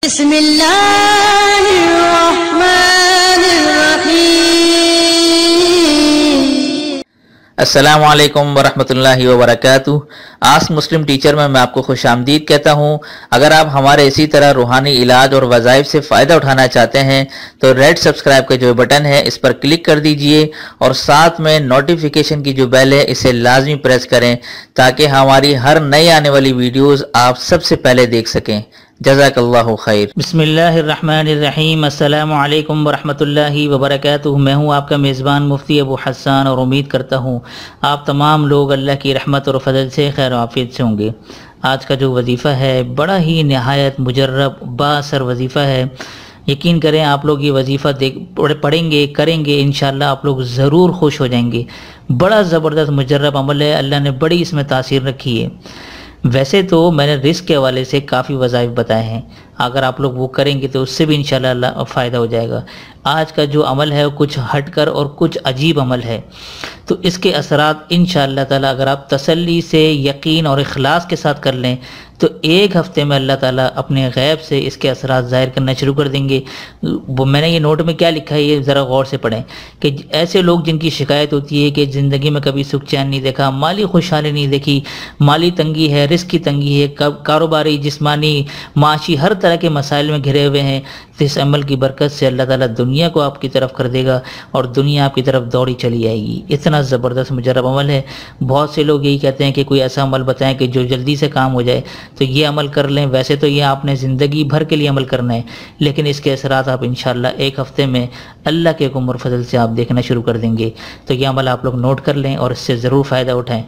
बिस्मिल्लाहिर्रहमानिर्रहीम। अस्सलाम वालेकुम वरहमतुल्लाहि वबरकातुहू। आस्क मुस्लिम टीचर में मैं आपको खुशामदीद कहता हूँ। अगर आप हमारे इसी तरह रूहानी इलाज और वज़ाइफ से फ़ायदा उठाना चाहते हैं तो रेड सब्सक्राइब का जो बटन है इस पर क्लिक कर दीजिए और साथ में नोटिफिकेशन की जो बेल है इसे लाजमी प्रेस करें ताकि हमारी हर नई आने वाली वीडियोज़ आप सबसे पहले देख सकें। जज़ाकल्लाह ओ खैर। बिस्मिल्लाहिर्रहमानिर्रहीम। अस्सलाम ओ अलैकुम वरहमतुल्लाहि वबरकातुहू। मैं हूँ आपका मेज़बान मुफ्ती अबू हसन और उम्मीद करता हूँ आप तमाम लोग अल्लाह की रहमत और फजल से खैर आफियत से होंगे। आज का जो वजीफ़ा है बड़ा ही नहायत मुजर्रब बाअसर वजीफ़ा है। यकीन करें आप लोग ये वजीफ़ा पढ़ेंगे करेंगे इंशाअल्लाह आप लोग ज़रूर खुश हो जाएंगे। बड़ा ज़बरदस्त मुजर्रब अमल है, अल्लाह ने बड़ी इसमें तासीर रखी है। वैसे तो मैंने रिस्क के हवाले से काफ़ी वज़ाइफ बताए हैं, अगर आप लोग वो करेंगे तो उससे भी इंशाअल्लाह फ़ायदा हो जाएगा। आज का जो अमल है वो कुछ हटकर और कुछ अजीब अमल है, तो इसके असरात इंशाअल्लाह ताला अगर आप तसल्ली से यकीन और इखलास के साथ कर लें तो एक हफ़्ते में अल्लाह ताला अपने गैब से इसके असरात ज़ाहिर करना शुरू कर देंगे। वो मैंने ये नोट में क्या लिखा है ये ज़रा गौर से पढ़ें कि ऐसे लोग जिनकी शिकायत होती है कि ज़िंदगी में कभी सुख चैन नहीं देखा, माली खुशहाली नहीं देखी, माली तंगी है, रिस्क की तंगी है, कारोबारी जिस्मानी माशी हर तरह के मसाइल में घिरे हुए हैं, तो इस अमल की बरकत से अल्लाह ताला दुनिया को आपकी तरफ कर देगा और दुनिया आपकी तरफ दौड़ी चली आएगी। इतना ज़बरदस्त मुजर्रब अमल है। बहुत से लोग यही कहते हैं कि कोई ऐसा अमल बताएं कि जो जल्दी से काम हो जाए, तो ये अमल कर लें। वैसे तो ये आपने ज़िंदगी भर के लिए अमल करना है, लेकिन इसके असरात आप इंशाअल्लाह एक हफ़्ते में अल्लाह के हुक्म और फजल से आप देखना शुरू कर देंगे। तो ये अमल आप लोग नोट कर लें और इससे ज़रूर फ़ायदा उठाएँ।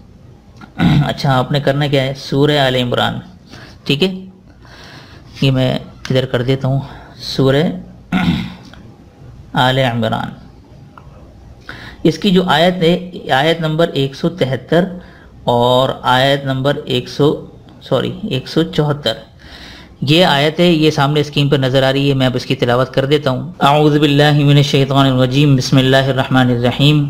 अच्छा, आपने करना क्या है, सूरह आले इमरान, ठीक है, ये मैं इधर कर देता हूँ, सूरह आले इमरान। इसकी जो आयत है आयत नंबर 173 और आयत नंबर 174, ये आयत है, ये सामने स्क्रीन पर नज़र आ रही है। मैं अब इसकी तिलावत कर देता हूँ। अऊज़ु बिल्लाहि मिनश शैतानिर रजीम, बिस्मिल्लाहिर रहमानिर रहीम।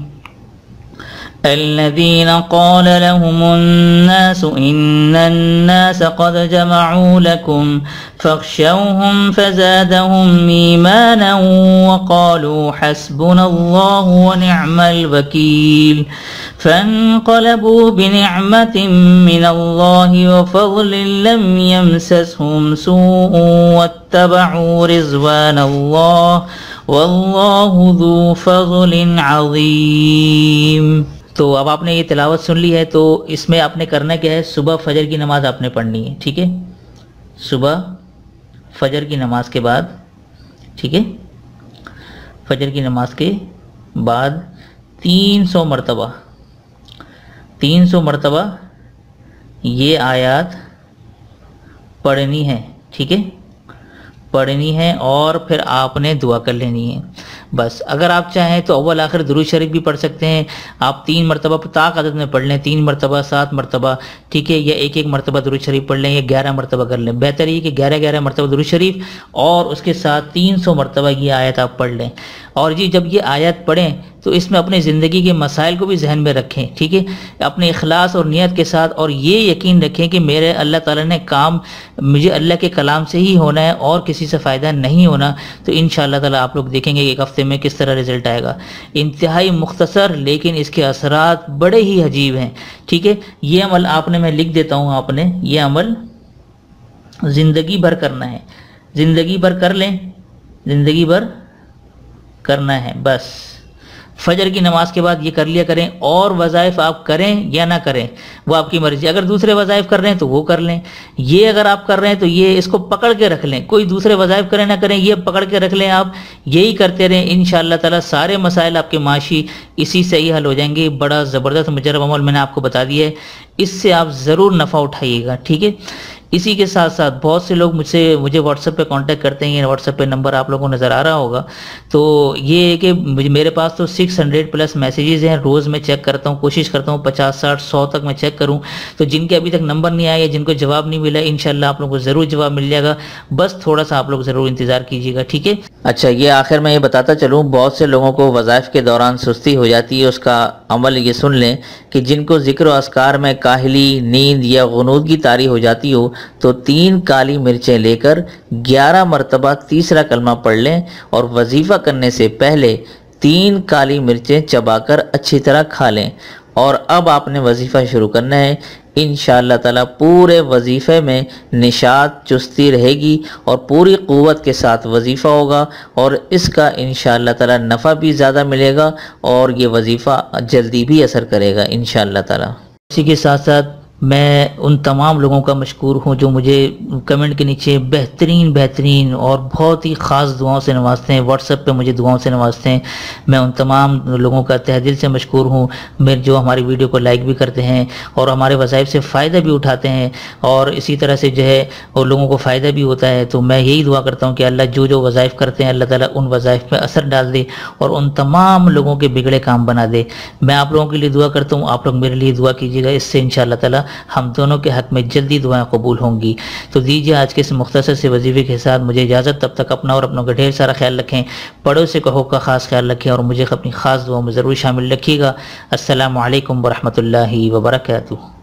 الذين قال لهم الناس إن الناس قد جمعوا لكم فاخشوهم فزادهم إيمانا وقالوا حسبنا الله ونعم الوكيل فانقلبوا بنعمة من الله وفضل لم يمسسهم سوء واتبعوا رضوان الله والله ذو فضل عظيم। तो अब आपने ये तिलावत सुन ली है, तो इसमें आपने करना क्या है, सुबह फजर की नमाज़ आपने पढ़नी है, ठीक है, सुबह फजर की नमाज के बाद, ठीक है, फजर की नमाज के बाद 300 मरतबा ये आयत पढ़नी है, ठीक है, पढ़नी है और फिर आपने दुआ कर लेनी है। बस अगर आप चाहें तो अव्वल आखिर दुरूद शरीफ भी पढ़ सकते हैं आप 3 मरतबा ताक आदत में पढ़ लें, 3 मरतबा 7 मरतबा, ठीक है, या एक मरतबा दुरूद शरीफ पढ़ लें या 11 मरतबा कर लें। बेहतर ये कि 11 मरतबा दुरूद शरीफ और उसके साथ 300 मरतबा ये आयत आप पढ़ लें। और जी जब ये आयत पढ़ें तो इसमें अपने ज़िंदगी के मसाइल को भी जहन में रखें, ठीक है, अपने इखलास और नियत के साथ, और ये यकीन रखें कि मेरे अल्लाह ताला ने काम मुझे अल्लाह के कलाम से ही होना है और किसी से फ़ायदा नहीं होना। तो इंशाअल्लाह ताला आप लोग देखेंगे एक हफ़्ते में किस तरह रिज़ल्ट आएगा। इंतहाई मुख्तसर लेकिन इसके असरात बड़े ही अजीब हैं, ठीक है। ये अमल आपने, मैं लिख देता हूँ, आपने ये अमल ज़िंदगी भर करना है, ज़िंदगी भर कर लें, ज़िंदगी भर करना है। बस फजर की नमाज के बाद ये कर लिया करें, और वज़ाइफ आप करें या ना करें वो आपकी मर्ज़ी। अगर दूसरे वज़ाइफ कर रहे हैं तो वो कर लें, ये अगर आप कर रहे हैं तो ये इसको पकड़ के रख लें, कोई दूसरे वज़ाइफ करें ना करें ये पकड़ के रख लें, आप यही करते रहें। इंशाअल्लाह ताला सारे मसाइल आपके माशी इसी से ही हल हो जाएंगे। बड़ा ज़बरदस्त मुजर्रब अमल मैंने आपको बता दिया है, इससे आप ज़रूर नफ़ा उठाइएगा, ठीक है। इसी के साथ साथ बहुत से लोग मुझे व्हाट्सएप पे कांटेक्ट करते हैं, व्हाट्सएप पे नंबर आप लोगों को नज़र आ रहा होगा। तो ये है कि मेरे पास तो 600 प्लस मैसेजेस हैं, रोज़ मैं चेक करता हूँ, कोशिश करता हूँ 50, 60, 100 तक मैं चेक करूँ। तो जिनके अभी तक नंबर नहीं आया, जिनको जवाब नहीं मिला, इंशाअल्लाह आप लोगों को ज़रूर जवाब मिल जाएगा। बस थोड़ा सा आप लोग ज़रूर इंतज़ार कीजिएगा, ठीक है। اچھا، یہ آخر میں یہ بتاتا چلوں، بہت سے لوگوں کو وظائف کے دوران سستی ہو جاتی ہے، اس کا عمل یہ سن لیں کہ جن کو ذکر و اذکار میں کاہلی، نیند یا غنودگی طاری ہو جاتی ہو تو 3 کالی مرچیں لے کر 11 مرتبہ تیسرا کلمہ پڑھ لیں اور وظیفہ کرنے سے پہلے 3 کالی مرچیں چبا کر اچھی طرح کھا لیں، اور اب آپ نے وظیفہ شروع کرنا ہے۔ انشاءاللہ تعالی پورے وظیفے میں نشاط چستی رہے گی اور پوری قوت کے ساتھ وظیفہ ہوگا، اور اس کا انشاءاللہ تعالی نفع بھی زیادہ ملے گا اور یہ وظیفہ جلدی بھی اثر کرے گا انشاءاللہ تعالی۔ اسی کے ساتھ ساتھ میں ان تمام لوگوں کا مشکور ہوں جو مجھے کمنٹ کے نیچے بہترین اور بہت ہی خاص دعاؤں سے نوازتے ہیں، واٹس ایپ پہ مجھے دعاؤں سے نوازتے ہیں۔ میں ان تمام لوگوں کا تہ دل سے مشکور ہوں، جو ہماری ویڈیو کو لائک بھی کرتے ہیں اور ہمارے وظائف سے فائدہ بھی اٹھاتے ہیں، اور اسی طرح سے جو ہے اور لوگوں کو فائدہ بھی ہوتا ہے۔ تو میں یہی دعا کرتا ہوں کہ اللہ جو وظائف کرتے ہیں اللہ تعالیٰ ان وظائف پہ اثر ڈال دے اور ان تمام لوگوں کے بگڑے کام بنا دے۔ میں آپ لوگوں کے لیے دعا کرتا ہوں، آپ لوگ میرے لیے دعا کیجیے گا، اس سے انشاءاللہ تعالیٰ ہم دونوں کے حق میں جلدی دعائیں قبول ہوں گی۔ تو دیجیے آج کے اس مختصر سے وظیفے کے ساتھ مجھے اجازت، تب تک اپنا اور اپنوں کا ڈھیر سارا خیال رکھیں، پڑوسی کو کا خاص خیال رکھیں اور مجھے اپنی خاص دعاؤں میں ضرور شامل رکھیے گا۔ السلام علیکم ورحمۃ اللہ وبرکاتہ۔